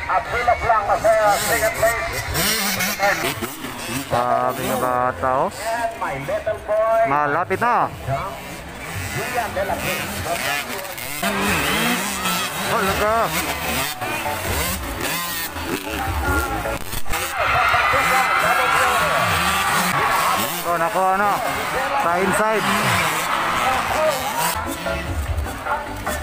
At Philip lang sa second place. Sabi ng bata, oh. And my little boy. Malapit na. Julian de la Cruz. Oh, laga. Oh, nakuha na. Sa inside.